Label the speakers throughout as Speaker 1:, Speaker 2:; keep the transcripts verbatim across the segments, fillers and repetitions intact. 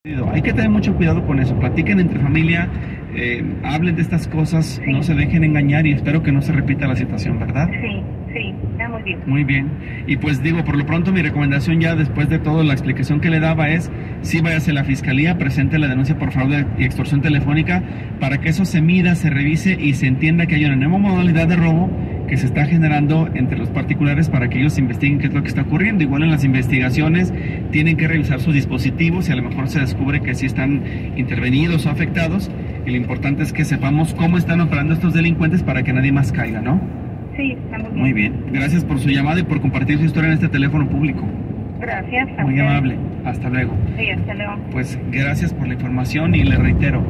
Speaker 1: Hay que tener mucho cuidado con eso, platiquen entre familia, eh, hablen de estas cosas,
Speaker 2: sí.
Speaker 1: No se dejen engañar y espero que no se repita la situación, ¿verdad?
Speaker 2: Sí, sí, está muy bien.
Speaker 1: Muy bien, y pues digo, por lo pronto mi recomendación ya después de toda la explicación que le daba es, sí váyase a la fiscalía, presente la denuncia por fraude y extorsión telefónica para que eso se mida, se revise y se entienda que hay una nueva modalidad de robo que se está generando entre los particulares para que ellos investiguen qué es lo que está ocurriendo. Igual en las investigaciones tienen que revisar sus dispositivos y a lo mejor se descubre que sí están intervenidos o afectados, y lo importante es que sepamos cómo están operando estos delincuentes para que nadie más caiga, ¿no?
Speaker 2: Sí, está muy bien.
Speaker 1: Muy bien, gracias por su llamada y por compartir su historia en este teléfono público.
Speaker 2: Gracias.
Speaker 1: Muy
Speaker 2: usted.
Speaker 1: amable, hasta luego.
Speaker 2: Sí, hasta luego.
Speaker 1: Pues gracias por la información y le reitero,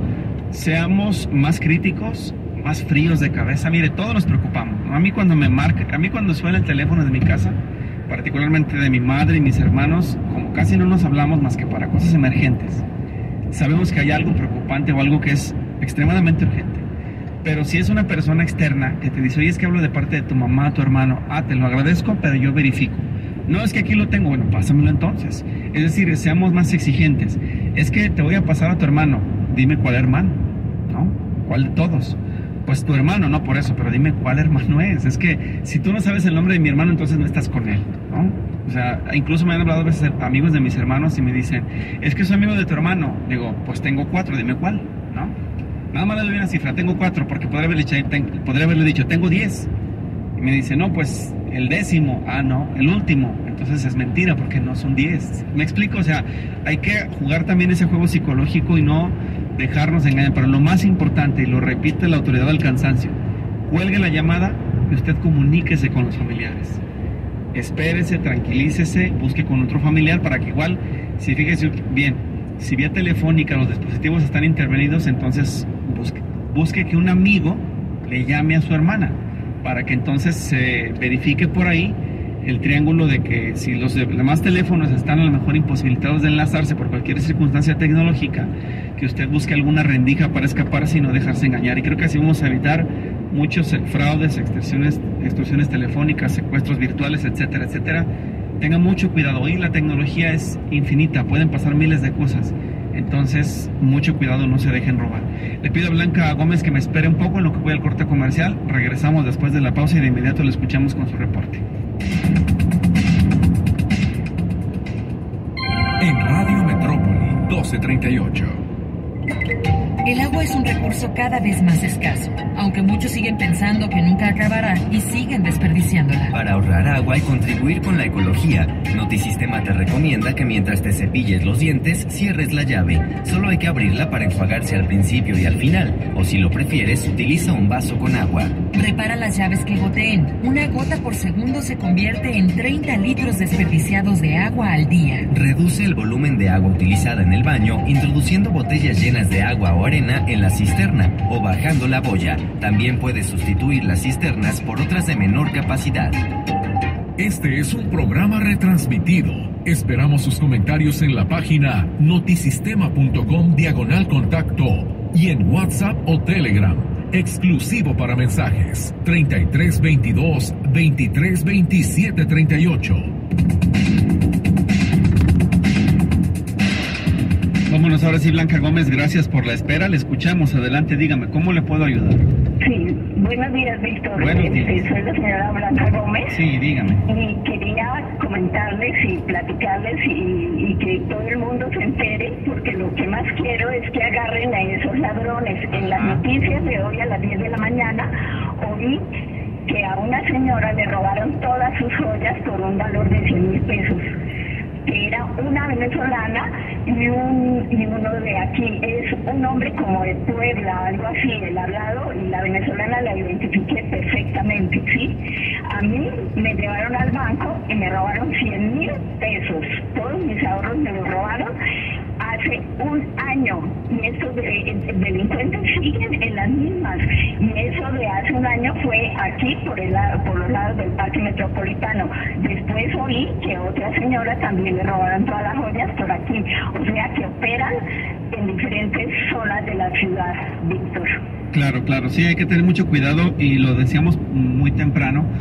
Speaker 1: seamos más críticos, más fríos de cabeza. Mire, todos nos preocupamos, ¿no? A mí cuando me marca, a mí cuando suena el teléfono de mi casa, particularmente de mi madre y mis hermanos, como casi no nos hablamos más que para cosas emergentes, sabemos que hay algo preocupante o algo que es extremadamente urgente. Pero si es una persona externa que te dice, oye, es que hablo de parte de tu mamá, tu hermano, ah, te lo agradezco, pero yo verifico. No, es que aquí lo tengo, bueno, pásamelo entonces. Es decir, seamos más exigentes. Es que te voy a pasar a tu hermano, dime cuál hermano, ¿no? ¿Cuál de todos? Pues tu hermano, no por eso, pero dime cuál hermano es. Es que si tú no sabes el nombre de mi hermano, entonces no estás con él, ¿no? O sea, incluso me han hablado a veces amigos de mis hermanos y me dicen, es que soy amigo de tu hermano. Digo, pues tengo cuatro, dime cuál, ¿no? Nada más le doy una cifra, tengo cuatro, porque podría haberle, dicho, ten, podría haberle dicho, tengo diez. Y me dice, no, pues el décimo, ah, no, el último. Entonces es mentira, porque no son diez. ¿Me explico? O sea, hay que jugar también ese juego psicológico y no dejarnos engañar. Pero lo más importante, y lo repite la autoridad del cansancio, cuelgue la llamada y usted comuníquese con los familiares. Espérese, tranquilícese, busque con otro familiar para que igual, si fíjese bien, si vía telefónica los dispositivos están intervenidos, entonces busque, busque que un amigo le llame a su hermana para que entonces se verifique por ahí el triángulo de que si los demás teléfonos están a lo mejor imposibilitados de enlazarse por cualquier circunstancia tecnológica, que usted busque alguna rendija para escaparse y no dejarse engañar. Y creo que así vamos a evitar muchos fraudes, extorsiones, extorsiones telefónicas, secuestros virtuales, etcétera, etcétera. Tengan mucho cuidado, hoy la tecnología es infinita, pueden pasar miles de cosas, entonces mucho cuidado, no se dejen robar. Le pido a Blanca Gómez que me espere un poco en lo que voy al corte comercial, regresamos después de la pausa y de inmediato le escuchamos con su reporte.
Speaker 3: En Radio Metrópoli doce treinta y ocho.
Speaker 4: El agua es un recurso cada vez más escaso, aunque muchos siguen pensando que nunca acabará y siguen desperdiciándola.
Speaker 5: Para ahorrar agua y contribuir con la ecología, Notisistema te recomienda que mientras te cepilles los dientes, cierres la llave. Solo hay que abrirla para enjuagarse al principio y al final, o si lo prefieres, utiliza un vaso con agua.
Speaker 4: Repara las llaves que goteen. Una gota por segundo se convierte en treinta litros desperdiciados de agua al día.
Speaker 5: Reduce el volumen de agua utilizada en el baño, introduciendo botellas llenas de agua o arena en la cisterna o bajando la boya. También puedes sustituir las cisternas por otras de menor capacidad.
Speaker 3: Este es un programa retransmitido. Esperamos sus comentarios en la página notisistema.com diagonal contacto y en WhatsApp o Telegram, exclusivo para mensajes treinta y tres veintidós veintitrés veintisiete treinta y ocho.
Speaker 1: Vámonos ahora sí, Blanca Gómez, gracias por la espera, le escuchamos, adelante, dígame, ¿cómo le puedo ayudar?
Speaker 2: Sí, buenos días, Víctor.
Speaker 1: Buenos días.
Speaker 2: Este, soy la señora Blanca Gómez.
Speaker 1: Sí, dígame.
Speaker 2: Y quería comentarles y platicarles y, y que todo el mundo se entere, porque lo que más quiero es que agarren a esos ladrones. En las noticias de hoy a las diez de la mañana oí que a una señora le robaron todas sus joyas por un valor de cien mil pesos. Que era una venezolana y, un, y uno de aquí. Es un hombre como de Puebla, algo así, el hablado, y la venezolana la identifiqué perfectamente, ¿sí? A mí me llevaron al banco y me robaron cien mil pesos. Todos mis ahorros me los robaron hace un año. Y estos de, de, delincuentes siguen en las mismas. Y eso de hace un año fue aquí, por, el, por los lados del Parque Metropolitano. Después oí que otra señora también le robaron todas las joyas por aquí. O sea que operan en diferentes zonas de la ciudad, Víctor.
Speaker 1: Claro, claro, sí, hay que tener mucho cuidado y lo decíamos muy temprano.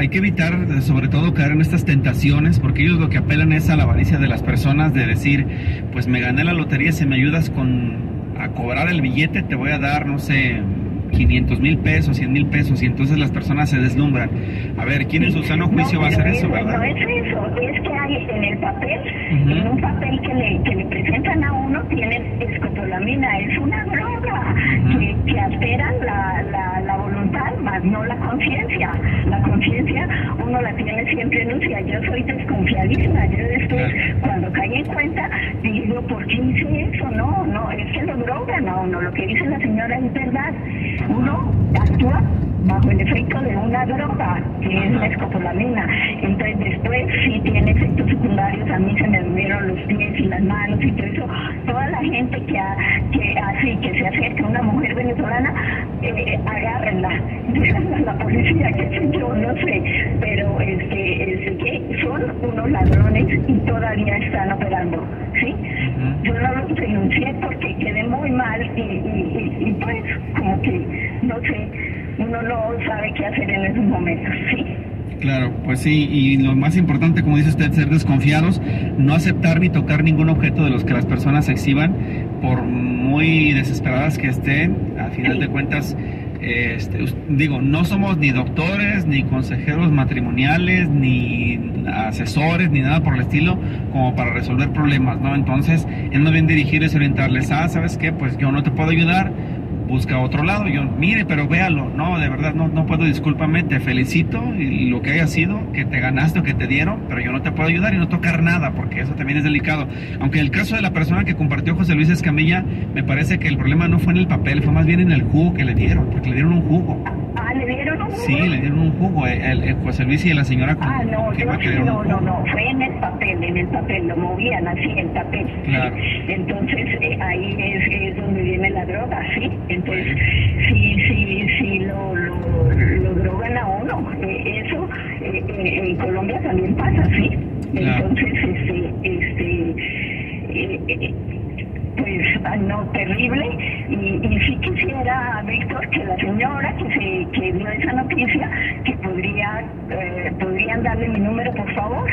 Speaker 1: hay que evitar, sobre todo, caer en estas tentaciones, porque ellos lo que apelan es a la avaricia de las personas, de decir, pues me gané la lotería, si me ayudas con a cobrar el billete, te voy a dar, no sé, quinientos mil pesos, cien mil pesos, y entonces las personas se deslumbran. A ver, ¿quién en su sano juicio
Speaker 2: no,
Speaker 1: va a hacer eso,
Speaker 2: es,
Speaker 1: verdad?
Speaker 2: No es eso, es que hay en el papel,
Speaker 1: Uh-huh.
Speaker 2: en un papel que le, que le presentan a uno, tienen escopolamina, es una droga
Speaker 1: Uh-huh.
Speaker 2: que, que alteran la, la, la voluntad, más no la conciencia. La conciencia uno la tiene siempre en lucha. Yo soy desconfiadísima, yo después,
Speaker 1: Claro.
Speaker 2: cuando caí en cuenta, digo, ¿por qué hice eso? No, no, es que lo drogan a uno, lo que dice la señora es verdad. Uno actúa bajo el efecto de una droga, que es la escopolamina. Entonces después sí tiene efectos secundarios, a mí se me durmieron los pies y las manos y todo eso. Toda la gente que, ha, que así, que se acerca a una mujer venezolana, eh, agárrenla, díganle a la policía, qué sé yo, no sé, pero este, este, que son unos ladrones y todavía están operando, ¿sí?
Speaker 1: Uh-huh.
Speaker 2: Yo no los denuncié porque quedé muy mal y, y, y, y pues como que, no sé, uno no sabe qué hacer en esos momentos, ¿sí?
Speaker 1: Claro, pues sí, y lo más importante, como dice usted, ser desconfiados, no aceptar ni tocar ningún objeto de los que las personas exhiban, por muy desesperadas que estén. A final de cuentas, este, digo, no somos ni doctores, ni consejeros matrimoniales, ni asesores, ni nada por el estilo, como para resolver problemas, ¿no? Entonces, es más bien dirigirles y orientarles, ah, ¿sabes qué? Pues yo no te puedo ayudar, busca otro lado. Yo, mire, pero véalo, no, de verdad, no, no puedo, discúlpame, te felicito y lo que haya sido, que te ganaste o que te dieron, pero yo no te puedo ayudar y no tocar nada, porque eso también es delicado. Aunque en el caso de la persona que compartió José Luis Escamilla, me parece que el problema no fue en el papel, fue más bien en el jugo que le dieron, porque le dieron un jugo.
Speaker 2: Ah, ¿le dieron un jugo?
Speaker 1: Sí, le dieron un jugo, el, el José Luis y la señora.
Speaker 2: Ah, no,
Speaker 1: que
Speaker 2: yo
Speaker 1: que
Speaker 2: sí,
Speaker 1: dieron
Speaker 2: no,
Speaker 1: un
Speaker 2: no,
Speaker 1: jugo.
Speaker 2: no, fue en el papel, en el papel, lo movían así, el papel.
Speaker 1: Claro.
Speaker 2: Entonces, eh, ahí es, es donde viene la droga, ¿sí? Entonces, sí, sí, sí, lo, lo, lo drogan a uno. Eh, eso eh, eh, en Colombia también pasa, ¿sí?
Speaker 1: Claro.
Speaker 2: Entonces, este, este, eh, eh, pues, ah, no, terrible. Y, y sí quisiera, Víctor, que la señora que se que dio esa noticia, que podría, eh, podrían darle mi número, por favor.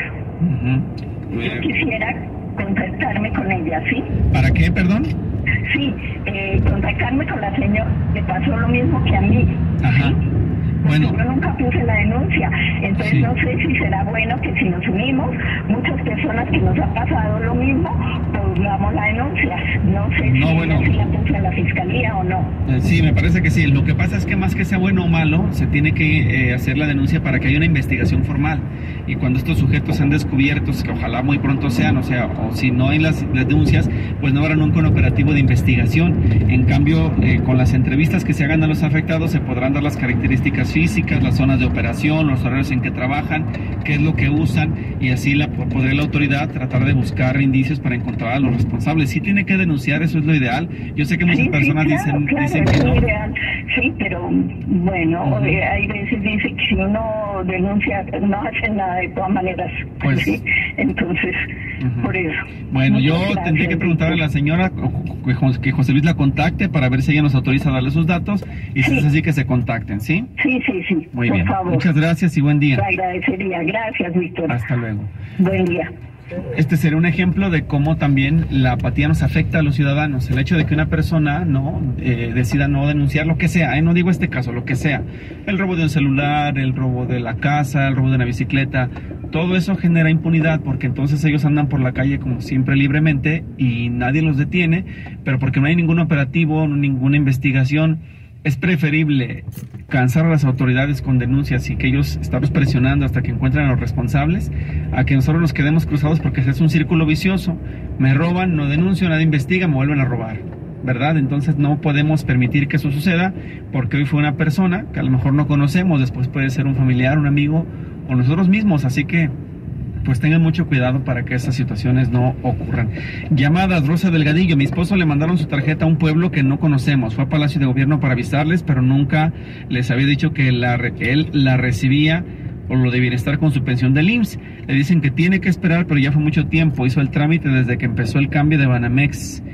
Speaker 1: Uh-huh.
Speaker 2: Yo quisiera contactarme con ella, ¿sí?
Speaker 1: ¿Para qué, perdón?
Speaker 2: Sí, eh, contactarme con la señora, le pasó lo mismo que a mí.
Speaker 1: Ajá.
Speaker 2: ¿Sí?
Speaker 1: Bueno.
Speaker 2: Yo nunca puse la denuncia, entonces
Speaker 1: Sí.
Speaker 2: no sé si será bueno que si nos unimos, muchas personas que nos ha pasado lo mismo, pongamos la denuncia. No sé
Speaker 1: No,
Speaker 2: si,
Speaker 1: bueno.
Speaker 2: si la puse en la fiscalía o no.
Speaker 1: Eh, Sí, me parece que sí. Lo que pasa es que más que sea bueno o malo, se tiene que eh, hacer la denuncia para que haya una investigación formal. Y cuando estos sujetos sean descubiertos, que ojalá muy pronto sean, o sea, o si no hay las, las denuncias, pues no habrá nunca un operativo de investigación. En cambio, eh, con las entrevistas que se hagan a los afectados, se podrán dar las características físicas, las zonas de operación, los horarios en que trabajan, qué es lo que usan, y así la, podrá la autoridad tratar de buscar indicios para encontrar a los responsables. Sí tiene que denunciar, eso es lo ideal. Yo sé que muchas
Speaker 2: Sí,
Speaker 1: personas
Speaker 2: sí, claro,
Speaker 1: dicen,
Speaker 2: claro,
Speaker 1: dicen
Speaker 2: es
Speaker 1: que no.
Speaker 2: ideal. Sí, pero bueno,
Speaker 1: Ujú.
Speaker 2: eh, hay veces dice que si uno denuncia no hace nada de todas maneras.
Speaker 1: Pues,
Speaker 2: ¿sí? Entonces,
Speaker 1: Ujú.
Speaker 2: por eso.
Speaker 1: Bueno, yo
Speaker 2: Muchas
Speaker 1: tendría que
Speaker 2: gracias,
Speaker 1: preguntarle a la
Speaker 2: Víctor.
Speaker 1: señora que Jos- que José Luis la contacte para ver si ella nos autoriza a darle sus datos, y si
Speaker 2: Sí.
Speaker 1: es así, que se contacten, ¿sí?
Speaker 2: Sí, sí, sí.
Speaker 1: Muy
Speaker 2: por
Speaker 1: bien.
Speaker 2: favor.
Speaker 1: Muchas gracias y buen día.
Speaker 2: Te agradecería. Gracias, Víctor.
Speaker 1: Hasta luego.
Speaker 2: Buen día.
Speaker 1: Este sería un ejemplo de cómo también la apatía nos afecta a los ciudadanos. El hecho de que una persona no eh, decida no denunciar lo que sea, ¿eh? No digo este caso, lo que sea. El robo de un celular, el robo de la casa, el robo de una bicicleta, todo eso genera impunidad, porque entonces ellos andan por la calle como siempre libremente y nadie los detiene, pero porque no hay ningún operativo, ninguna investigación. Es preferible cansar a las autoridades con denuncias y que ellos estamos presionando hasta que encuentren a los responsables, a que nosotros nos quedemos cruzados, porque es un círculo vicioso. Me roban, no denuncio, nadie investiga, me vuelven a robar, ¿verdad? Entonces no podemos permitir que eso suceda, porque hoy fue una persona que a lo mejor no conocemos, después puede ser un familiar, un amigo o nosotros mismos, así que pues tengan mucho cuidado para que esas situaciones no ocurran. Llamadas, Rosa Delgadillo. Mi esposo le mandaron su tarjeta a un pueblo que no conocemos. Fue a Palacio de Gobierno para avisarles, pero nunca les había dicho que la, él la recibía por lo de bienestar con su pensión del I M S S. Le dicen que tiene que esperar, pero ya fue mucho tiempo. Hizo el trámite desde que empezó el cambio de Banamex.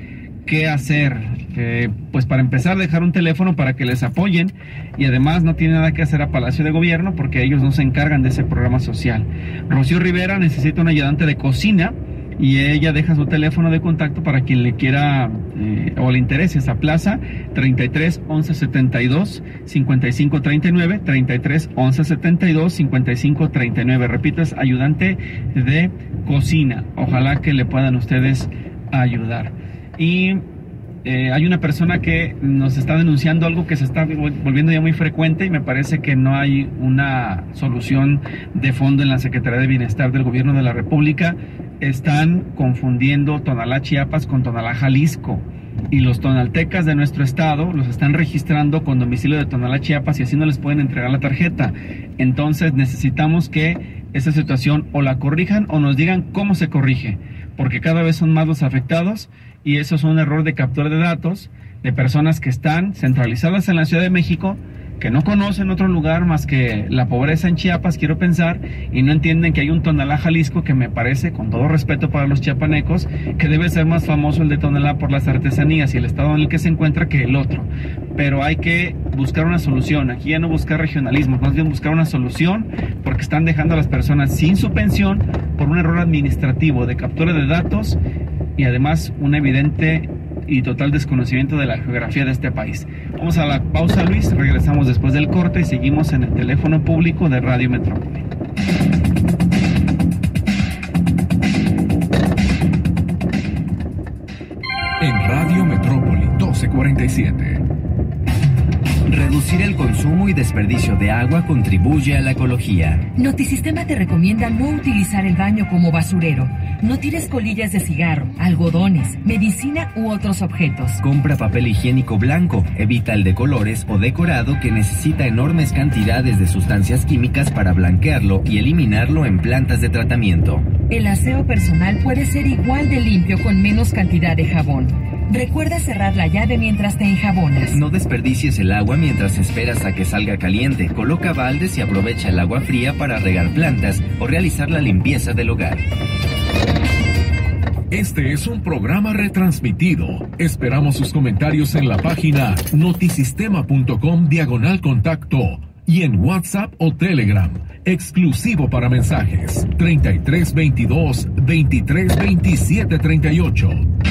Speaker 1: qué hacer. Eh, pues para empezar, dejar un teléfono para que les apoyen, y además no tiene nada que hacer a Palacio de Gobierno porque ellos no se encargan de ese programa social. Rocío Rivera necesita un ayudante de cocina y ella deja su teléfono de contacto para quien le quiera eh, o le interese esa plaza: treinta y tres, once setenta y dos, cincuenta y cinco treinta y nueve, treinta y tres, once setenta y dos, cincuenta y cinco treinta y nueve. Repito, es ayudante de cocina. Ojalá que le puedan ustedes ayudar. Y Eh, hay una persona que nos está denunciando algo que se está volviendo ya muy frecuente, y me parece que no hay una solución de fondo en la Secretaría de Bienestar del Gobierno de la República. Están confundiendo Tonalá, Chiapas con Tonalá, Jalisco, y los tonaltecas de nuestro estado los están registrando con domicilio de Tonalá, Chiapas, y así no les pueden entregar la tarjeta. Entonces necesitamos que esa situación o la corrijan o nos digan cómo se corrige, porque cada vez son más los afectados. Y eso es un error de captura de datos de personas que están centralizadas en la Ciudad de México, que no conocen otro lugar más que la pobreza en Chiapas, quiero pensar, y no entienden que hay un Tonalá, Jalisco, que me parece, con todo respeto para los chiapanecos, que debe ser más famoso el de Tonalá por las artesanías y el estado en el que se encuentra que el otro. Pero hay que buscar una solución. Aquí ya no buscar regionalismo, más bien buscar una solución, porque están dejando a las personas sin su pensión por un error administrativo de captura de datos, y además un evidente y total desconocimiento de la geografía de este país. Vamos a la pausa, Luis, regresamos después del corte y seguimos en el teléfono público de Radio Metrópoli.
Speaker 3: En Radio Metrópoli doce cuarenta y siete.
Speaker 5: Reducir el consumo y desperdicio de agua contribuye a la ecología.
Speaker 4: Notisistema te recomienda no utilizar el baño como basurero. No tires colillas de cigarro, algodones, medicina u otros objetos.
Speaker 5: Compra papel higiénico blanco, evita el de colores o decorado que necesita enormes cantidades de sustancias químicas para blanquearlo y eliminarlo en plantas de tratamiento.
Speaker 4: El aseo personal puede ser igual de limpio con menos cantidad de jabón. Recuerda cerrar la llave mientras te enjabonas.
Speaker 5: No desperdicies el agua mientras esperas a que salga caliente. Coloca baldes y aprovecha el agua fría para regar plantas o realizar la limpieza del hogar.
Speaker 3: Este es un programa retransmitido. Esperamos sus comentarios en la página notisistema.com diagonal contacto y en WhatsApp o Telegram, exclusivo para mensajes, treinta y tres veintidós, veintitrés veintisiete treinta y ocho.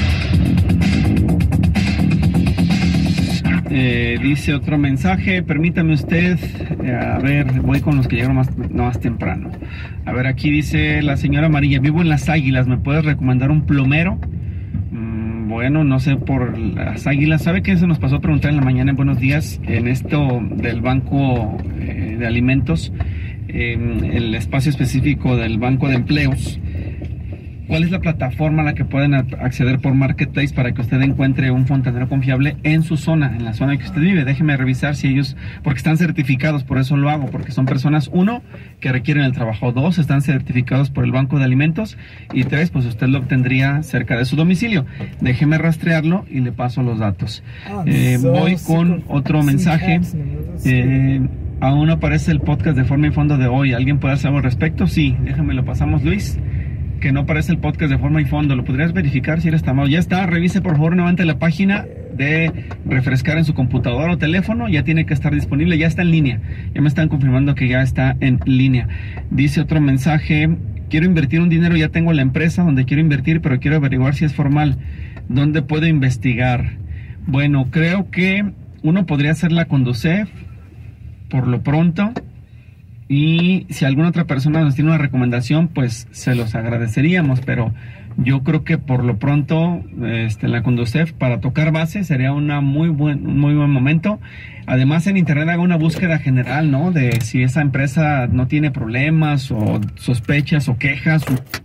Speaker 1: Eh, dice otro mensaje, permítame usted, eh, a ver, voy con los que llegaron más, no, más temprano. A ver, aquí dice la señora Amarilla, vivo en Las Águilas, ¿me puedes recomendar un plomero? Mm, bueno, no sé, por Las Águilas, ¿sabe qué se nos pasó a preguntar en la mañana en Buenos Días? En esto del Banco eh, de Alimentos, eh, el espacio específico del Banco de Empleos. ¿Cuál es la plataforma a la que pueden acceder por Marketplace para que usted encuentre un fontanero confiable en su zona, en la zona en que usted vive? Déjeme revisar si ellos, porque están certificados, por eso lo hago, porque son personas, uno, que requieren el trabajo, dos, están certificados por el Banco de Alimentos, y tres, pues usted lo obtendría cerca de su domicilio. Déjeme rastrearlo y le paso los datos. Eh, voy con otro mensaje. Eh, aún aparece el podcast de Forma y Fondo de hoy. ¿Alguien puede hacer algo al respecto? Sí, déjame lo pasamos, Luis. Que no aparece el podcast de Forma y Fondo. ¿Lo podrías verificar si eres tan amable? Ya está, revise por favor nuevamente la página de refrescar en su computadora o teléfono. Ya tiene que estar disponible, ya está en línea. Ya me están confirmando que ya está en línea. Dice otro mensaje, quiero invertir un dinero, ya tengo la empresa donde quiero invertir, pero quiero averiguar si es formal. ¿Dónde puedo investigar? Bueno, creo que uno podría hacer la Conducef por lo pronto. Y si alguna otra persona nos tiene una recomendación, pues se los agradeceríamos, pero yo creo que por lo pronto este, la Conducef para tocar base sería una muy buen, un muy buen momento. Además en internet haga una búsqueda general, ¿no? De si esa empresa no tiene problemas o sospechas o quejas